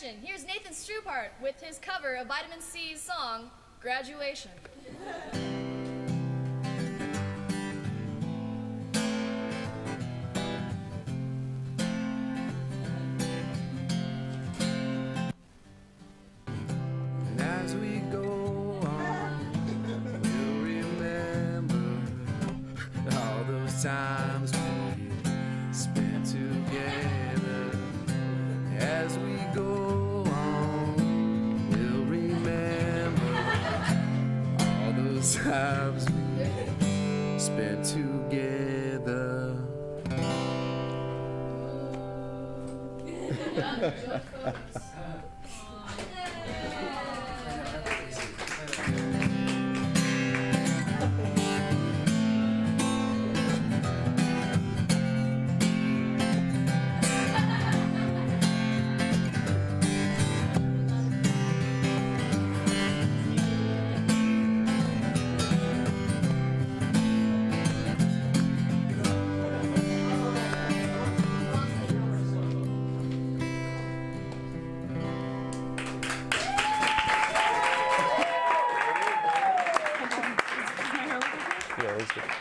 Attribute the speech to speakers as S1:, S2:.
S1: Graduation. Here's Nathan Strupart with his cover of Vitamin C's song, Graduation.
S2: And as we go on, we'll remember all those times we spent together. As we go on, we'll remember all those times we spent together.
S3: Yeah,